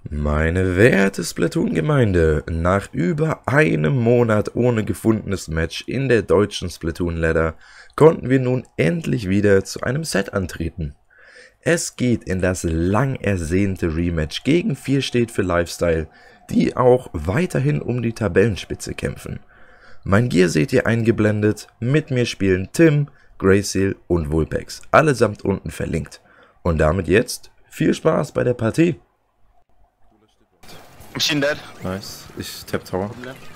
Meine werte Splatoon-Gemeinde, nach über einem Monat ohne gefundenes Match in der deutschen Splatoon-Ladder konnten wir nun endlich wieder zu einem Set antreten. Es geht in das lang ersehnte Rematch gegen 4 steht für Lifestyle, die auch weiterhin um die Tabellenspitze kämpfen. Mein Gear seht ihr eingeblendet, mit mir spielen Tim, Grayseal und Vulpex, allesamt unten verlinkt. Und damit jetzt viel Spaß bei der Partie. Machine dead. Nice, ich tap Tower.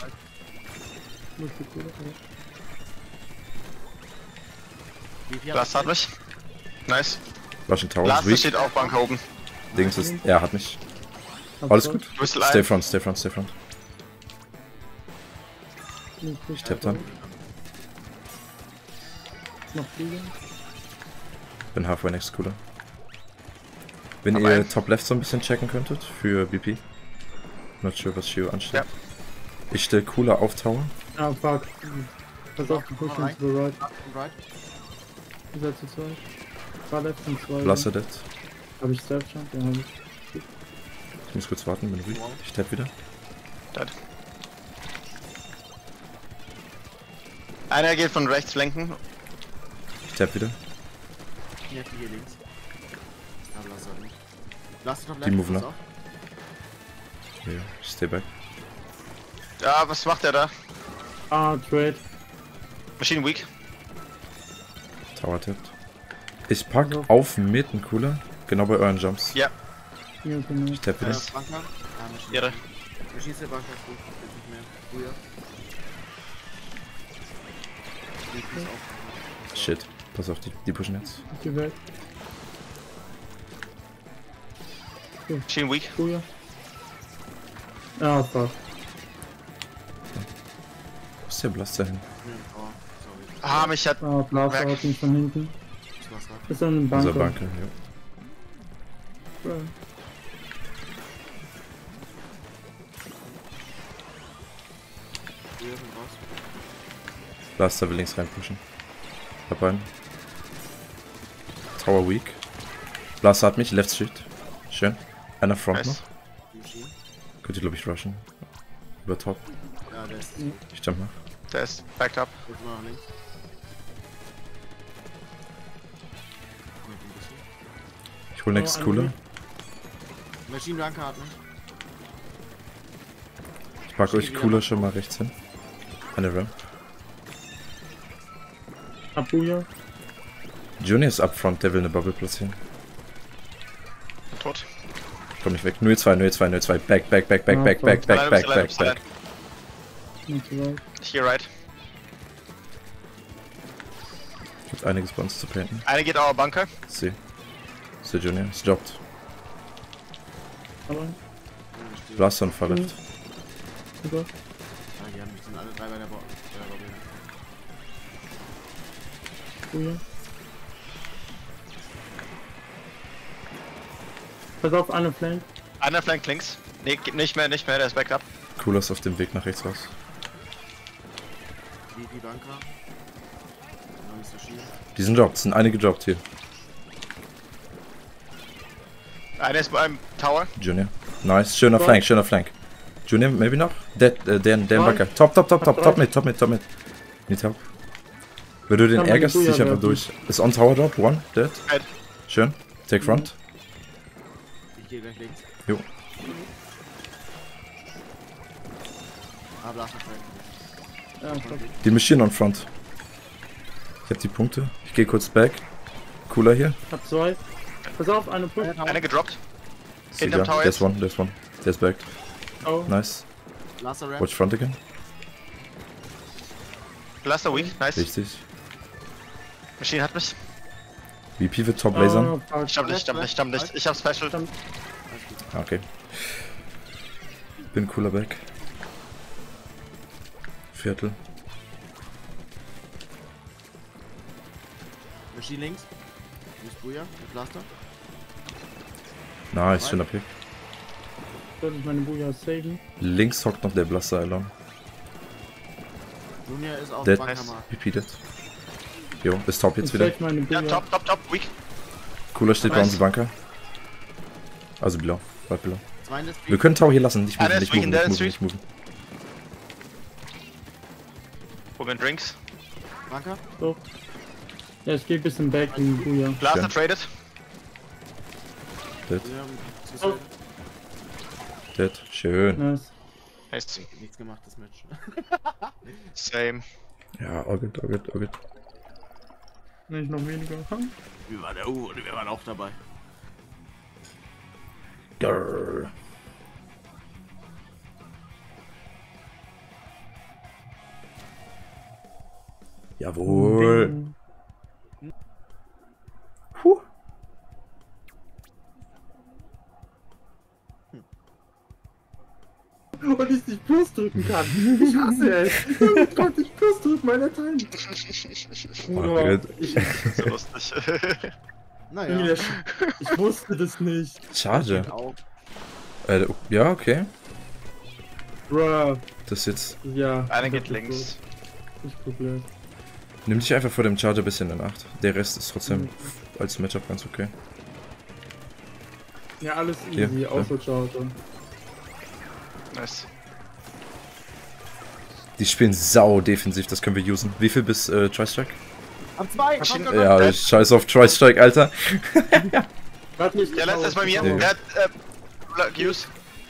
Last hat mich. Nice. Russian Tower Last ist weak. steht auch Bank oben. Dings ist, er hat mich. Alles gut. Du bist Stay front, stay front, stay front. Ich tap dann. Bin halfway next Cooler. Wenn Aber ihr Top Left so ein bisschen checken könntet für BP. Not sure, was Shio ansteht. Ja. Ich stelle Cooler auf Tower. Ah, fuck. Pass auf, die pushen Right. to the right. Right. Ihr seid zu zweit. War left und zwei. Blaster dead. Hab ich Step schon? Ja, hab ich. Ich muss kurz warten, bin ruhig. Ich tap wieder. Dead. Einer geht von rechts flanken. Ich tap wieder. Hier links. Ah, Blaster nicht. Blaster noch Die moven pass ab. auf. Ja, ich stay back. Ja, was macht der da? Ah, Trade. Machine weak. Tower tappt. Ich pack auf mitten Cooler. Genau bei euren Jumps. Ja. Hier, genau. Ich tap wieder. Banker. Ah, Maschine. Ihre. Maschine ist der Banker. Gut, jetzt nicht mehr. Früher. Links ist auch. Shit. Pass auf, die pushen jetzt. Die weg. Machine weak. Früher. Ah, fuck. Wo ist der Blaster hin? Oh, sorry. Ah, mich hat. Ah, Blaster Weg. hat ihn von hinten. Das war's grad. Ist an einem Unser Bunker. Bunker, ja. Ja. Früher sind raus. Blaster will links reinpushen. Hab einen. Tower weak. Blaster hat mich, left shift. Schön. Einer front Nice. noch. Maschine. Könnte, glaube ich, rushen. Über top. Ja, der ist. Ich jump nach. Der ist backed up. Jetzt mal nach links. Kommt ein bisschen. Ich hol next Oh, Cooler. Maschine Banker hat mich. Ich pack euch Cooler schon mal rechts hin. Eine Ramp. Abuja. Junior ist up front, der will eine Bubble platzieren. Tot. Ich komm nicht weg. 0-2, 0-2, 0-2. Back, back, back, back, Ah, back, back, fuck. back, back, back, back. Nicht so weit. Hier right. Gibt einiges bei uns zu painten. Einer geht auch Bunker. See. So Junior, es jobbt. Aber. Blaster und verletzt. Super. Ah, die haben mich sind alle drei bei der Bobby. Früher. Pass auf, eine Flank. Einer flankt links. Nee, geht nicht mehr, der ist backed up. Cooler ist auf dem Weg nach rechts raus. Die Banker. Neues Maschine. Die sind jobbt, sind einige jobbt hier. Einer ist beim Tower. Junior. Nice, schöner Voll. Flank, schöner Flank. Junior, maybe noch? Den Voll. Bunker. Top, top, top, top, top mit, top mit, top mit. Need help. Wenn du den Kann man ärgerst, die Buja dich einfach werfen. durch. Ist on Tower Drop, one, dead. Dead. Schön. Take front. Ich gehe gleich links. Jo. Ah, Blaster Frank. Ja, fuck. Die Machine on front. Ich hab die Punkte. Ich gehe kurz back. Cooler hier. Hab zwei. Pass auf, eine Push. Einer gedroppt. See Hinterm da. Tower There's jetzt. one, there's one. There's back. Oh. Nice. Blaster Ramp. Watch front again. Blaster weak. Nice. Richtig. Machine hat mich. VP wird top lasern. Oh, fuck. Ich hab nicht. Ich hab Special. Okay. Bin cooler back. Viertel. Maschine links. Nicht Buja. Mit Blaster. Nice, schöner Pick. Soll ich meine Buja saven? Links hockt noch der Blaster Along. Junior ist auf Dead. Bankermarkt. VP dead. Jo, ist top jetzt Ich wieder. save meine Ja, Buja. top, weak. Cooler steht bei Nice. uns im Bunker. Also below, right below. Zwei in der Wir Street. können Tower hier lassen. Nicht moven, Einer nicht ist moven, weak in nicht der moven, nicht moven. Woman Drinks. Marker. So. Ja, ich geh ein bisschen back in Buja. Blaster Schön. traded. Dead, Wir haben Oh. dead. Schön. Nice. Nice. nichts gemacht, das Match. Same. Ja, all good, all good, all good. Nicht noch weniger. Hm? Wir waren auch dabei. Grrr. Jawohl. Ding. Puh. Und ich nicht Plus drücken kann. Ich hasse es. Ich kann nicht Plus drücken, meine Time. Bruder, Margaret. So lustig. Naja. ich wusste das nicht. Schade. Auch. Ja, okay. Bruh. Das jetzt. Ja. Einer das geht ist links. so. Ich guck blöd. Nimm dich einfach vor dem Charger ein bisschen in Acht. Der Rest ist trotzdem als Matchup ganz okay. Ja, alles Hier, easy, ja. außer Charger. Nice. Die spielen sau defensiv, das können wir usen. Wie viel bis Tri-Strike? Am 2! Maschinen- Ja, ich scheiß auf Tri-Strike, Alter. Warte nicht. Der letzte ist bei mir. Ja. Der hat Use.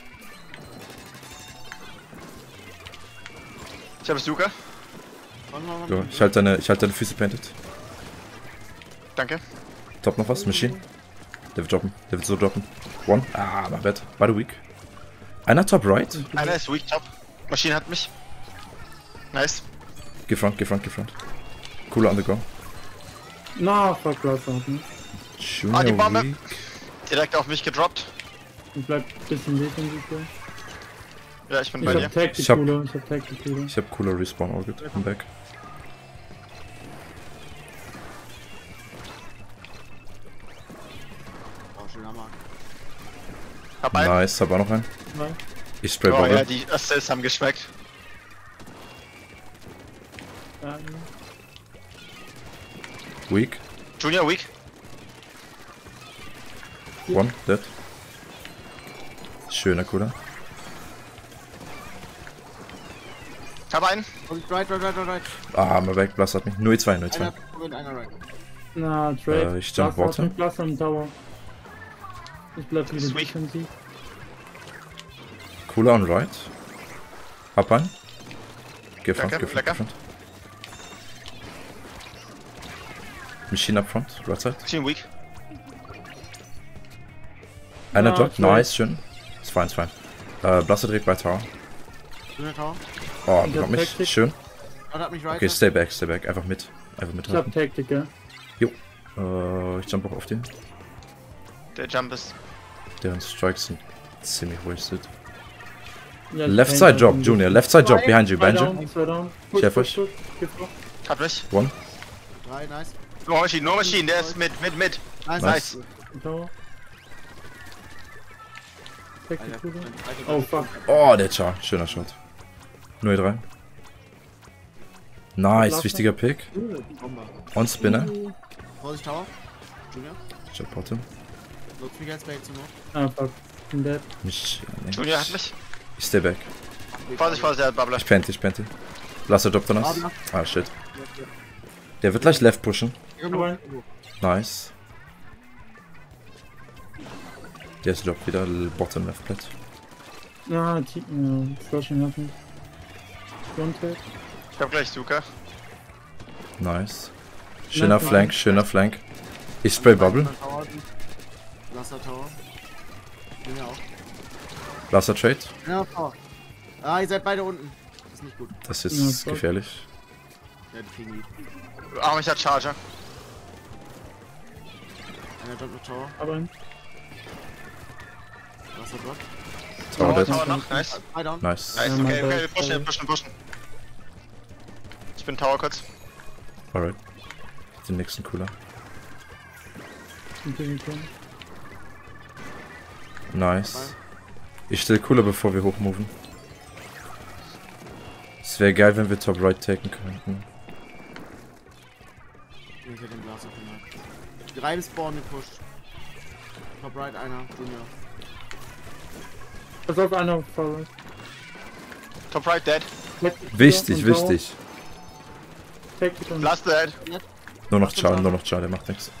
Ich habe Suka. So, ich halte deine Füße planted. Danke. Top noch was? Machine? Der wird droppen. Der wird so droppen. One. Ah, my bad. Beide weak. Einer top right. Einer ist weak top. Maschine hat mich. Nice. Geh front, geh front, geh front. Cooler on the go. Na, fuck, Platz auf, ne? Junior die Bombe. weak. Direkt auf mich gedroppt. Ich bleib ein bisschen defensiv hier. Ja, ich bin Ich bei dir. hab Tag die Ich hab- Coole, ich hab Tag die Coole. Ich hab cooler Respawn, all good. I'm back. Oh, schöner Mark. Hab einen. Nice, hab auch noch einen. Nein. Ich spray Oh Bubble. ja, die Assists haben geschmeckt. Weak. Junior weak. One, dead. Schöner, cooler. Hab einen. Und right. Ah, my back, Blast hat mich. 0-2, 0-2. Einer und einer right. Na, Trade. Ich jump water. Plus am Tower. Ich bleib wieder Sweet. defensiv. Cooler on right. Hab einen. Geh front, Lecker, geh front, lecker. geh front. Machine up front, right side. Machine weak. Einer Ah, Drop, sorry. nice, schön. Ist fein, ist fein. Blaster direkt bei Tower. Schöner Tower. Oh, Ich bekommt hab mich, Taktik. schön. Und hat mich right. Okay, stay back, einfach mit. Einfach Ich mithalten. hab Taktik, ja. Ich jump auch auf den. Der Jump ist. Deren Strikes sind ziemlich wasted. Ja, ich Left paint side einfach drop, ein Junior. bisschen. Left side drop, behind you, Zwei behind you. down, zwei down. Chef euch. Geh vor. Hat mich. One. 3, nice. Nur Maschine. Der ist mit. Nice. Tower. Taktik, Alter, Coole. Alter, Oh, fuck. Oh, der Char. Schöner Shot. 0-3. Nice, Blaster. wichtiger Pick. Bomber. On Spinner. Vorsicht, Tower. Junior. Ich hab Bottom. Nutzt mich als Bait zur Not. Ah, fuck. Bin dead. Mich. Junior hat mich. Ich stay back. Vorsicht, der hat Bubbler. Ich pente. Blaster droppt dann aus. Ah, shit. Der wird gleich left pushen. Aber Nice. Der ist Drop wieder bottom left plat. ja, Flushing hat mich. One Tag. Ich hab gleich Suka. Nice. Schöner Nice, Flank, schöner Flank. Ich spray Bubble. Blaster Tower. Junior auch. Blaster Trade. Ja, Tower. Ah, ihr seid beide unten. Das ist nicht gut. Das Ja, ist voll. gefährlich. Ja, die kriegen die. Ah, mich hat Charger. Einer jumpt mit Tower. Aber ein. Blaster Drop. Tower dead. Tower noch. Nice. 3 down. Nice. Nice, Ja, okay, mein okay. Gott. Pushen. Ich bin Tower kurz. Alright. Den nächsten cooler. Nice. Ich stell cooler, bevor wir hochmoven. Es wäre geil, wenn wir Top Right taken könnten. Ich hätte den Blaster gemacht. 3 bis Spawn gepusht. Top right einer, Junior. Pass auf, einer Forward. Top right dead. Wichtig, wichtig. Last dead. Nur noch Schaden, nur noch Schaden, der macht nichts.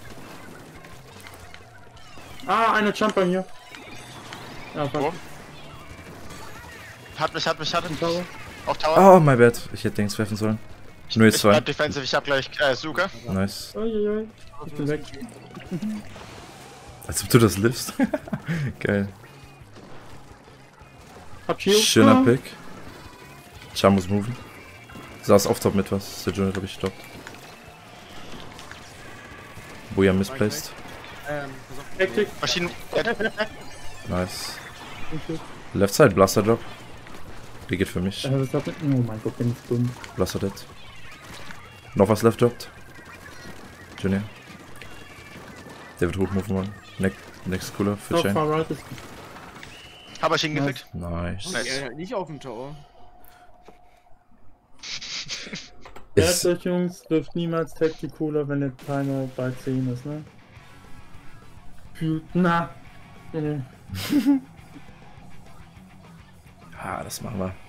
Ah, eine Jumper hier. Ja, fuck. Wo? Hat mich. Tower. Auf Tower. Oh, my bad. Ich hätte Dings werfen sollen. Nur jetzt Ich bleib zwei. defensive, ich hab gleich Suka. Nice. Uiuiui. Ich bin weg. Als ob du das livst. Geil. Hab Shield. Schöner Pick. Char muss moven. Saß auf Top mit was. Der Junior, glaube ich, stoppt. Boja misplaced. Pass auf. Hektik. Maschinen dead. Nice. Left side, Blaster Drop. Die geht für mich. Was hat mit? Oh mein Gott, bin ich dumm. Blaster dead. Noch was left droppt. Junior. Der wird hoch moven wollen. Next cooler für Top Chain. far right ist. Hab Maschinen gefickt. Nice. Ja, nicht auf dem Tower. Ist, Merkt euch, Jungs, wirft niemals Tacticaler, wenn der Timer bei 10 ist, ne? Na. ah, das machen wir.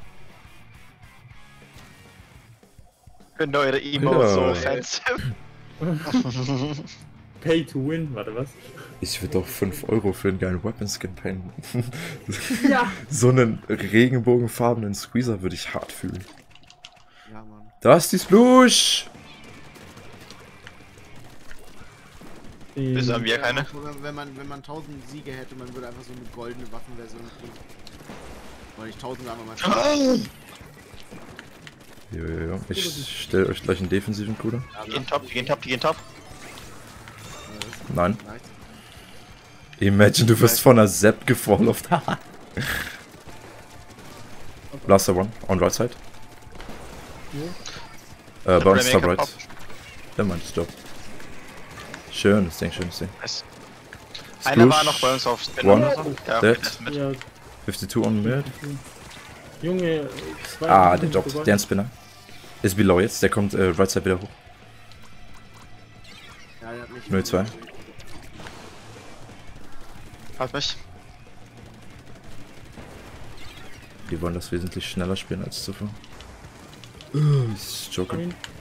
Ich finde eure Emotes so Ja. offensive. Pay to win, warte was? Ich würde doch 5 € für einen geilen Weapon-Skin payen. Ja. So einen regenbogenfarbenen Squeezer würde ich hart fühlen. Ja, Mann. Da ist die Splush! Wieso haben wir keine? Wenn man 1000 Siege hätte, man würde einfach so eine goldene Waffenversion kriegen. Weil ich 1000 einfach mal schauen. Jo. Ich stelle euch gleich einen defensiven Cooler. Die gehen top. Nein. Imagine, du wirst von einer Sepp gefollowt. Blaster one, on right side. Bei uns top right. Der meint Stop. Schönes Ding. Nice. Einer war noch bei uns auf Spin One. oder so. Ja, Dead. okay, der ist mit. Ja, 52 on mid. Junge, zwei Ah, Minuten der droppt. vorbei. Der ein Spinner. Ist below jetzt, der kommt right side wieder hoch. Ja, der hat mich 0-2. Hat mich. Die wollen das wesentlich schneller spielen als zuvor. Ist Joker.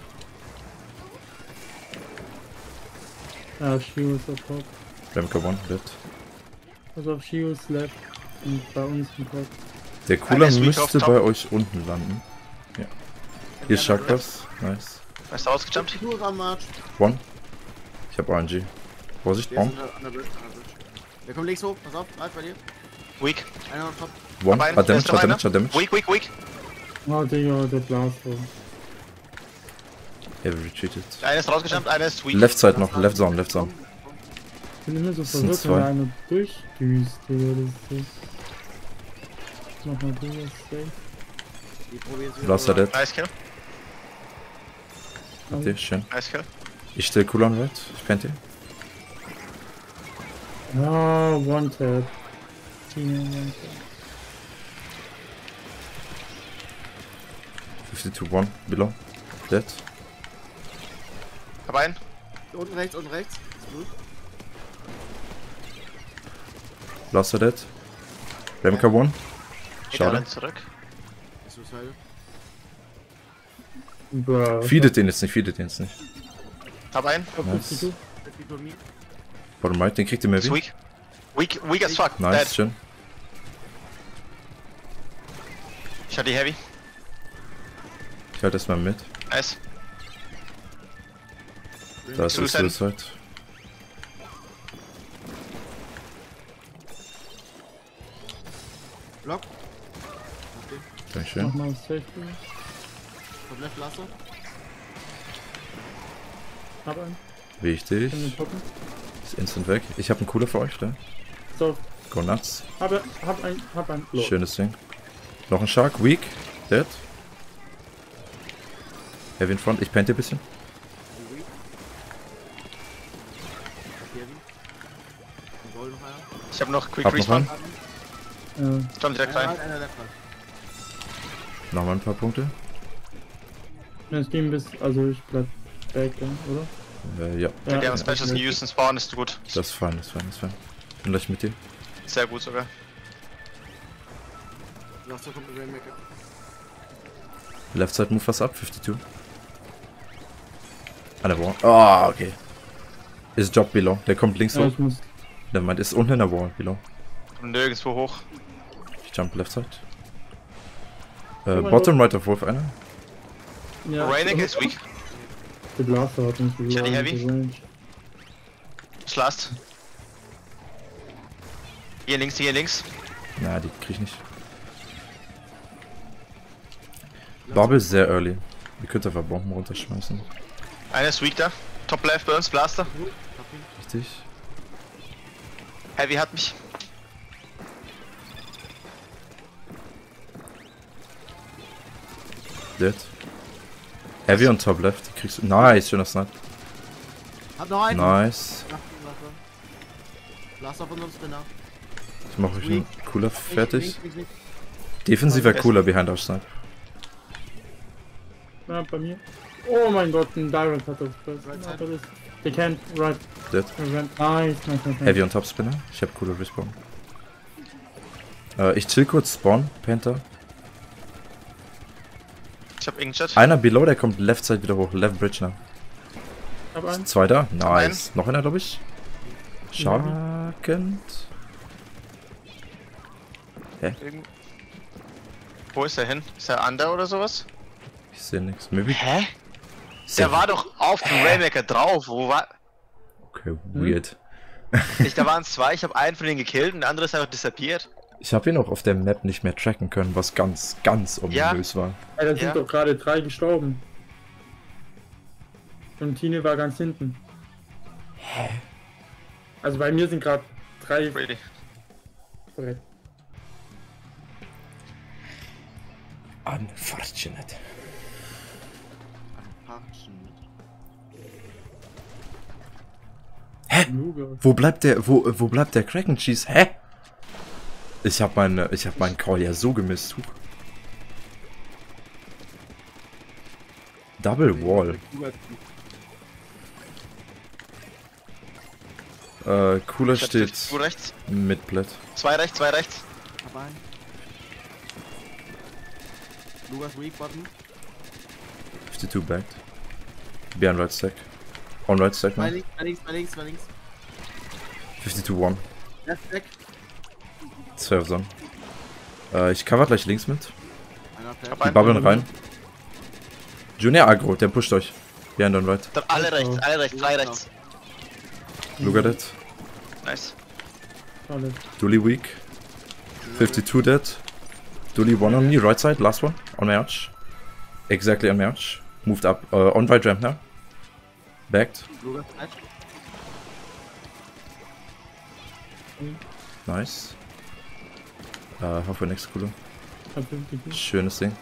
Ah, Shields auf top. Remka one, dead. Also auf Shields left und bei uns im Top. Der Cooler ist weak müsste auf top. bei euch unten landen. Ja. Hier schackt das. Nice. Weißt du ausgejumpt? Nur am March. One. Ich hab RNG. Vorsicht, Der ist Bomb. an der Bridge. Der kommt links hoch, pass auf, bei dir. Weak. Einer auf top. One. Aber ein- Hat da ist Damage, noch hat Damage. Weak. Oh, Digga, der Blaster. Er retreated. Einer ist rausgejumpt, einer ist weak. Left side noch, left zone. Ich bin immer so Das sind verwirrt, wenn zwei. da einer durchdüst, Digga, das ist... Mach mal du das safe. Die probieren es wieder. Blaster dead. Nice kill. Habt ihr? Schön. Nice kill. Ich stell Cooler on right. Ich pente. Ah, one tap. Team one tap. 52 one. Below. Dead. Hab einen. Unten rechts. Ist gut. Blaster dead. Remka one. Geht Schade. alle zurück. Ist suicidal. Bro. Feedet den jetzt nicht. Hab einen. Nice. Das geht von mir. Bottom right, den kriegt ihr mehr Ist wie. weak. Weak as fuck. Nice, Dead. schön. Ich hatte die Heavy. Ich halte erstmal mit. Nice. Da ist das Suicide. Suicide. Block. Okay. Dankeschön. Nochmal safe. Vom Left Blaster. Hab einen. Wichtig. Kann den toppen. Ist instant weg. Ich habe einen Cooler für euch, da. So, Go nuts. hab einen. Lol. Schönes Ding. Noch ein Shark. Weak. Dead. Heavy in front. Ich pente ein bisschen. Gold noch einer. Ich hab noch Quick Hab noch Respawn. einen. Komm direkt rein. Einer Left rein. Nochmal ein paar Punkte. Es ging bis, also ich bleib back dann, oder? Ja. Die haben Specials in Houston Spawn, ist gut. Das ist fein. Bin gleich mit dir. Sehr gut sogar. Last kommt mit Rainmaker. Left side move was up, 52. An der Wall. Ah, okay. Ist Job below. Der kommt links Ja, hoch. ich muss. Der meint, ist unten in der Wall below. Nirgendwo hoch. Ich jump left side. Bottom right of Wolf einer. Ja, Rainick ist weak. Der Blaster hat nicht Shady die heavy? Range. Ist last. Hier links, hier links. Na, die krieg ich nicht. Bubble ist sehr early. Wir könnten einfach Bomben runterschmeißen. Einer ist weak da. Top left bei uns, Blaster. Richtig. Heavy hat mich. Dead. Heavy on top left. Die kriegst du. Nice, schöner Snipe. Hab noch einen. Nice. Blaster von uns Spinner. Ich mach euch einen Cooler fertig. Links. Defensiver Cooler behind our Snipe. Ja, bei mir. Oh mein Gott, ein Direct hat das. Right side. They can't, right. Dead. Nice. Heavy on top Spinner. Ich hab cooler Respawn. Ich chill kurz Spawn, Panther. Ich hab Inkjet. Einer below, der kommt left side wieder hoch. Left bridge now. Ich hab einen. Zweiter. Nice. Noch einer, glaube ich. Scharkend. Irgend- Wo ist er hin? Ist er under oder sowas? Ich sehe nichts. Maybe. Hä? Der war doch auf dem Rainmaker drauf. Wo war. Okay, weird. Da waren es zwei, ich habe einen von denen gekillt und der andere ist einfach disappeared. Ich habe ihn auch auf der Map nicht mehr tracken können, was ganz, ganz ominös war. Ja, da sind Ja. doch gerade 3 gestorben. Und Tine war ganz hinten. Hä? Also bei mir sind gerade 3 Really. korrekt. Unfortunate. Luger. Wo bleibt der Kraken Cheese? Hä? Ich hab meinen Call ja so gemisst. Huch. Double Wall. Cooler steht Du rechts. mit Blatt. Zwei rechts, zwei rechts. Hab einen. Lugas weak button. 52 backed. Behind right stack. On right stack Zwei now. links. 52 one. Left back. 12 Sonnen. Ich cover gleich links mit. Einer Hab flat. Die einen. bubbeln rein. Junior Agro, der pusht euch. Behind on right. Dann alle rechts, drei rechts. Look at it. Nice. Alles. Dooley weak. 52 dead. Dooley one on me, right side, last one. On my arch. Exactly on my arch. Moved up. On right ramp now. Backed. Lugas flat. Nice. Hoffe next cooler. Hab 50. Schönes Ding.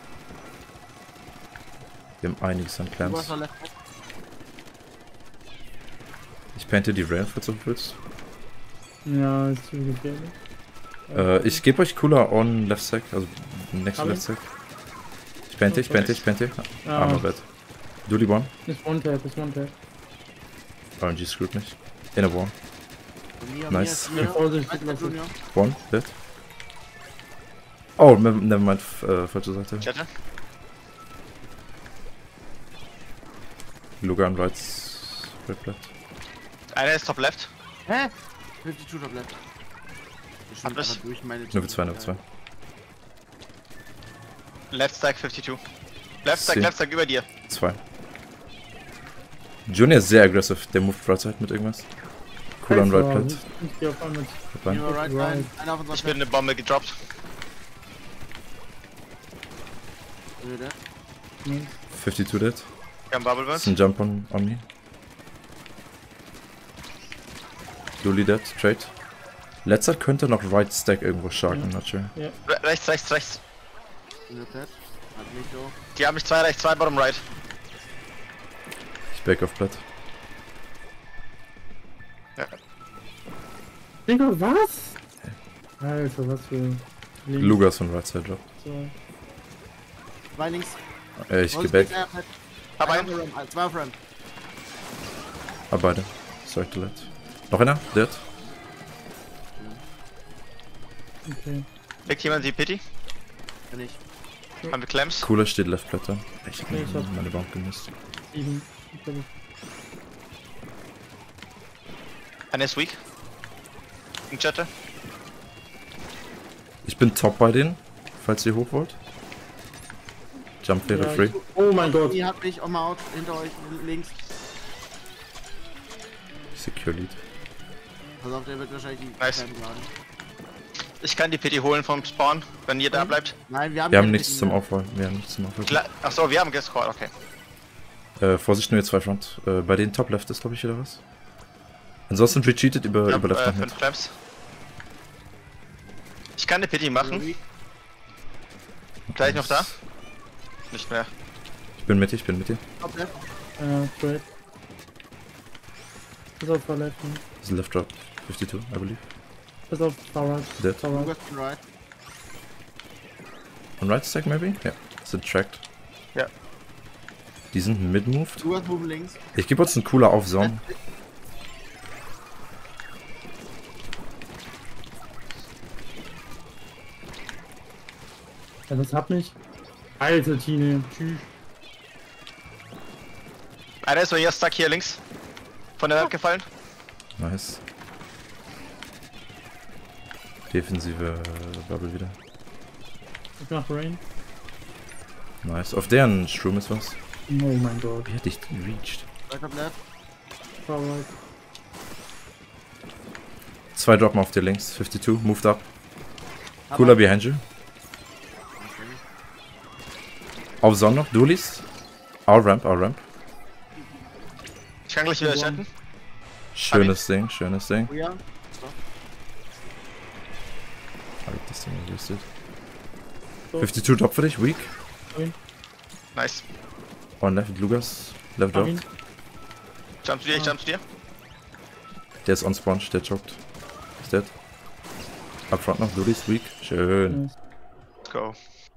Wir haben einiges an Lugas Clams. war left back. Ich painte die Rail, falls du willst. Ja, ist zu gefährlich. Ich gebe euch cooler on left side, also next to Hab left ich? side. Ich painte. Ja. Armor bad. Dooley one. Ist One-Tap. RNG screwt mich. In a wall. Von mir, Nice. mir. Vorsicht, Right back, Junior. One, dead. Oh, nevermind, falsche Seite. Jette. Luga on right. Red blood. Einer ist top left. Hä? 52 top left. Ich schwimm Hab ich. einfach durch meine Nur für 2, nur für 2. Left stack 52. Left See. stack über dir. 2. Junior ist sehr aggressive, der moved right side mit irgendwas. Cool on right blood. Ich geh auf einmal. Rein. Junior right rein. Einer auf unserer Ich bin eine Bombe gedroppt. Flat. 52 dead. Wir haben Bubble Ist Burns. ein Jump on me. Dooley dead, trade. Letzter könnte noch right stack irgendwo sharken, not sure. Rechts. Junior flat. Hat mich so. Die haben mich zwei rechts, zwei bottom right. Ich back auf Blatt. Digga, was? Alter, was für... Links. Lugas von right side drop. So. Zwei links. Ich geh back. Hab einen. Zwei auf Ramp. Ah, beide. Sorry to let. Noch einer? Dead. Okay. Pickt jemand die Pity? Wenn ich. Haben wir Clamps? Cooler steht Left Blätter. Ich hab Nee, ich hab- meine Bomb gemisst. 7. Einer ist weak. Ein Chatter. Ich bin top bei denen, falls ihr hoch wollt. Jump wäre free. Oh mein Gott. Ihr habt mich on out hinter euch links. Secure Lead. Pass auf, der wird wahrscheinlich die Nice. Cam laden. Ich kann die Pity holen vom Spawn, wenn ihr da bleibt. Nein, wir haben Wir haben keine nichts Pity zum mehr. Aufholen. Wir haben nichts zum Aufholen. Achso, wir haben gescored, okay. Vorsicht, nur jetzt 2 Front. Bei den Top Left ist, glaube ich, wieder was. Ansonsten retreated über Ich hab, Left nach 5 mit. Clamps. Ich kann die Pity machen. Gleich noch da? Nicht mehr. Ich bin mit dir, ich bin mit dir. Top left. Great. Bis auf Far Left. Das ist Left Drop. 52, I believe. Bis auf Far Right. Dead. Far Right. Lukas on right. On right stack, maybe? Ja. Sind tracked. Ja. Die sind mid-moved. Lukas oben links. Ich gebe uns einen cooler Aufsaum. Ja, das hat mich. Alter, Tine. Tschüss. Einer ist so hier stuck hier links. Von der Wand gefallen. Nice. Defensive Bubble wieder. Ich mach Rain. Nice. Auf deren Shroom ist was. Oh mein Gott. Wie hätte ich den reached? Right top left. Far Right. 2 droppen auf dir links. 52, moved up. Cooler behind you. Auf Sonne noch, Duelis. Our ramp, our ramp. Ich kann gleich wieder chatten. Schönes Ding, schönes Ding. Oh ja. Hab ich das Ding gerüstet. So. 52 Drop für dich, weak. Nice. One left, Lugas. Left drop. Hab ihn. Jump zu dir, ich jump zu dir. Der ist on spawn, der choked. Ist dead. Up front noch, Duelis, weak. Schön. Nice. Let's go.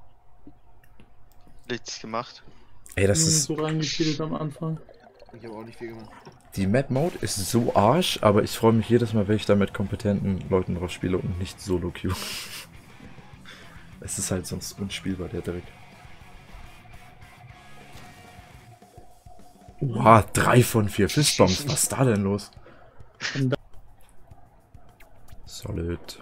Nichts gemacht. Ey, das Nur ist. so reingespielt am Anfang. Ich habe auch nicht viel gemacht. Die Map-Mode ist so arsch, aber ich freue mich jedes Mal, wenn ich da mit kompetenten Leuten drauf spiele und nicht Solo-Queue. Es ist halt sonst unspielbar, der Dreck. Wow, 3 von 4 Fistbombs. Was ist da denn los? Solid.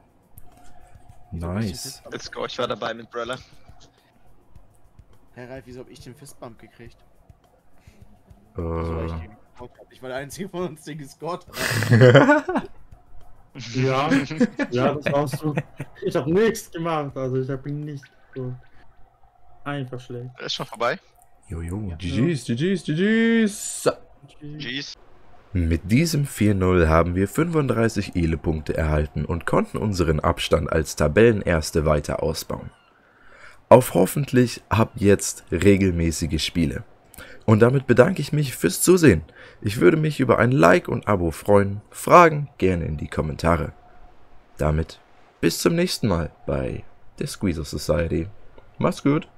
Nice. Let's go, ich war dabei mit Brella. Herr Ralf, wieso hab ich den Fistbump gekriegt? Weil ich den gescored hab. Ich war der einzige von uns, den gescored hat. Ja, ja, das warst du. Ich hab nichts gemacht, also ich hab ihn nicht so. Einfach schlecht. Der ist schon vorbei. Jojo, GG's, GG's, GG's. Jeez. Mit diesem 4-0 haben wir 35 Ele-Punkte erhalten und konnten unseren Abstand als Tabellenerste weiter ausbauen. Auf hoffentlich ab jetzt regelmäßige Spiele. Und damit bedanke ich mich fürs Zusehen. Ich würde mich über ein Like und Abo freuen. Fragen gerne in die Kommentare. Damit bis zum nächsten Mal bei der Squeezer Society. Macht's gut.